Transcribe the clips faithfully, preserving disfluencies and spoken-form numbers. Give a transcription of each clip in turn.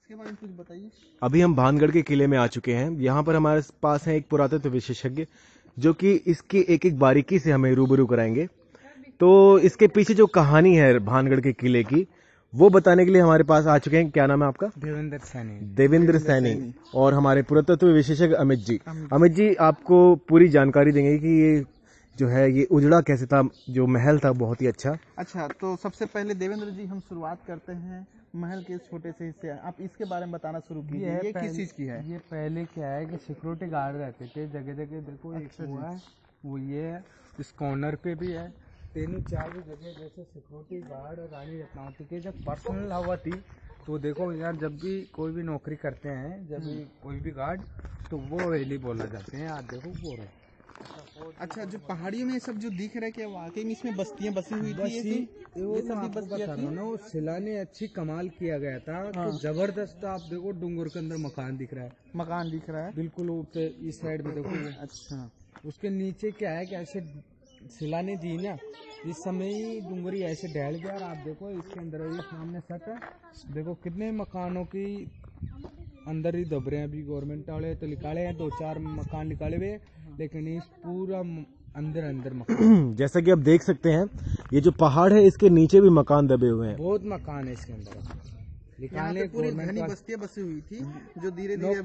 इसके बारे में कुछ बताइए। अभी हम भानगढ़ के किले में आ चुके हैं। यहाँ पर हमारे पास है एक पुरातत्व विशेषज्ञ जो कि इसकी एक एक बारीकी से हमें रूबरू कराएंगे। तो इसके पीछे जो कहानी है भानगढ़ के किले की, वो बताने के लिए हमारे पास आ चुके हैं। क्या नाम है आपका? देवेंद्र सैनी। देवेंद्र सैनी। और हमारे पुरातत्व विशेषज्ञ अमित जी। अमित जी आपको पूरी जानकारी देंगे कि ये जो है ये उजड़ा कैसे था, जो महल था बहुत ही अच्छा। अच्छा, तो सबसे पहले देवेंद्र जी हम शुरुआत करते हैं महल के छोटे से हिस्से। आप इसके बारे में बताना शुरू कीजिए। ये, ये किस चीज की है? ये पहले क्या है कि सिक्योरिटी गार्ड रहते थे जगह जगह। देखो अच्छा एक हुआ है, वो ये है, इस कॉर्नर पे भी है, तीनों चार जगह जैसे सिक्योरिटी गार्ड और रानी रत्नावती की जब पर्सनल हवा थी। तो देखो यार, जब भी कोई भी नौकरी करते हैं, जब भी कोई भी गार्ड, तो वो रैली बोला जाते हैं। आप देखो वो रहे। अच्छा, जो पहाड़ियों में सब जो दिख रहा है, क्या वाकई में इसमें बस्तियां बसी हुई थी? बसी, ये सब भी बस्तियां थी? वो शिला ने अच्छी कमाल किया गया था। हाँ। कि जबरदस्त। आप देखो डूंगर के अंदर मकान दिख रहा है, मकान दिख रहा है बिल्कुल ऊपर इस साइड में देखो। अच्छा, उसके नीचे क्या है कि ऐसे शिला ने दी ना, इस समय ही डूंगरी ऐसे ढह गया। और आप देखो इसके अंदर ये सामने सट है, देखो कितने मकानों की अंदर ही दब रहे हैं। अभी गवर्नमेंट वाले तो निकाले हैं, दो चार मकान निकाले हुए, लेकिन इस पूरा अंदर अंदर मकान जैसा कि आप देख सकते हैं, ये जो पहाड़ है इसके नीचे भी मकान दबे हुए हैं। बहुत मकान है इसके अंदर। यहाँ पे पूरी घनी बस्तियां बसी हुई थी जो धीरे धीरे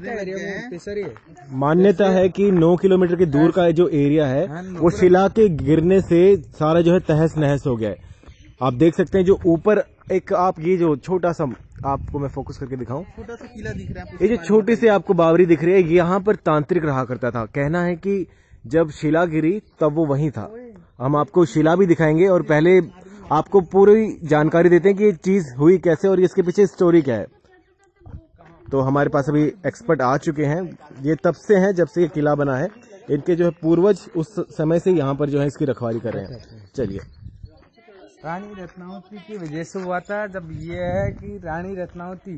एरिया। मान्यता है कि नौ किलोमीटर के दूर का जो एरिया है वो शिला के गिरने से सारा जो है तहस नहस हो गया है। आप देख सकते हैं जो ऊपर एक, आप ये जो छोटा सा, आपको मैं फोकस करके दिखाऊं, छोटा सा किला दिख रहा है। ये जो छोटी सी आपको बावरी दिख रही है, यहाँ पर तांत्रिक रहा करता था। कहना है कि जब शिला गिरी तब वो वहीं था। हम आपको शिला भी दिखाएंगे और पहले आपको पूरी जानकारी देते हैं कि ये चीज हुई कैसे और इसके पीछे स्टोरी क्या है। तो हमारे पास अभी एक्सपर्ट आ चुके हैं। ये तब से हैं जब से ये किला बना है। इनके जो है पूर्वज उस समय से यहाँ पर जो है इसकी रखवाली कर रहे हैं। चलिए। रानी रत्नावती की वजह से हुआ था। जब ये है कि रानी रत्नावती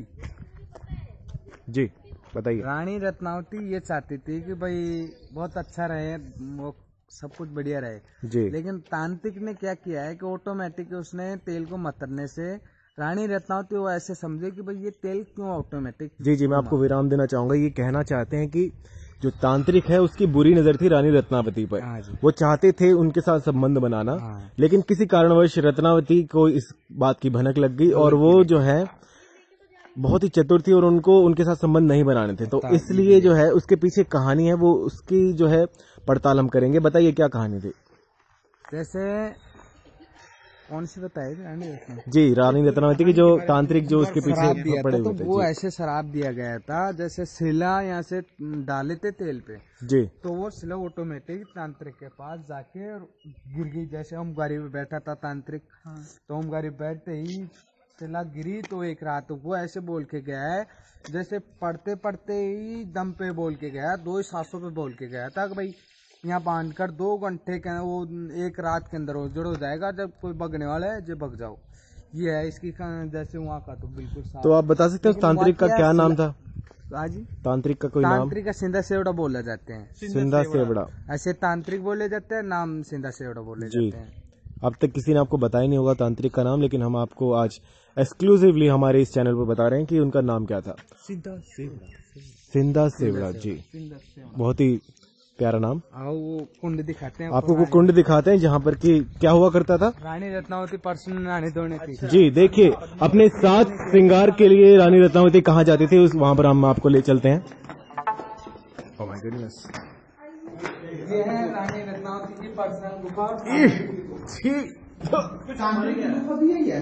जी बताइए। रानी रत्नावती ये चाहती थी कि भाई बहुत अच्छा रहे, वो सब कुछ बढ़िया रहे जी। लेकिन तांत्रिक ने क्या किया है कि ऑटोमेटिक उसने तेल को मतरने से रानी रत्नावती वो ऐसे समझे कि भाई ये तेल क्यों ऑटोमेटिक। जी जी, मैं आपको विराम देना चाहूंगा। ये कहना चाहते हैं कि जो तांत्रिक है उसकी बुरी नजर थी रानी रत्नावती पर। वो चाहते थे उनके साथ संबंध बनाना, लेकिन किसी कारणवश रत्नावती को इस बात की भनक लग गई और वो जो है बहुत ही चतुर थी और उनको उनके साथ संबंध नहीं बनाने थे। तो इसलिए जो है उसके पीछे कहानी है, वो उसकी जो है पड़ताल हम करेंगे। बताइए क्या कहानी थी? जैसे कौन सी बताए रानी रत्नावती? जी, रानी रत्नावती की जो तांत्रिक जो उसके पीछे पड़े हुए थे, तो वो ऐसे शराब दिया गया था जैसे शिला यहाँ से डाले थे तेल पे जी, तो वो शिला ऑटोमेटिक तांत्रिक के पास जाके और गिर गई। जैसे हम गाड़ी में बैठा था तांत्रिक, तो हम गाड़ी बैठते ही शिला गिरी। तो एक रात वो ऐसे बोल के गया है, जैसे पढ़ते पढ़ते ही दम पे बोल के गया, दो ही सांसों पे बोल के गया था कि भाई यहाँ बांध कर दो घंटे के वो एक रात के अंदर उजड़ हो जाएगा, जब कोई बगने वाला है जो बग जाओ। ये है इसकी जैसे वहाँ का तो बिल्कुल साफ। तो आप बता सकते हो तांत्रिक का क्या नाम था? हाजी, तांत्रिक का कोई नाम? तांत्रिक का सिंधा सेवड़ा बोला जाते हैं। सिंधा सेवड़ा ऐसे तांत्रिक बोले जाते हैं, नाम सिंधा सेवड़ा बोले जाते हैं। अब तक किसी ने आपको बताया नहीं होगा तांत्रिक का नाम, लेकिन हम आपको आज एक्सक्लूसिवली हमारे इस चैनल पर बता रहे हैं कि उनका नाम क्या था। सिंधा सेवड़ा। सिंधा सेवड़ा जी, बहुत ही प्यारा नाम। आओ वो कुंड दिखाते हैं आपको वो कुंड दिखाते हैं जहाँ पर कि क्या हुआ करता था। रानी रत्नावती पर्सन नहाने धोने थी। जी देखिए, अपने साथ श्रृंगार के लिए रानी रत्नावती कहाँ जाती थी, उस वहाँ पर हम आपको ले चलते हैं। ओह माय गॉडनेस, ये है रानी रत्नावती की पर्सनल गुफा। तांत्रिक गुफा भी है।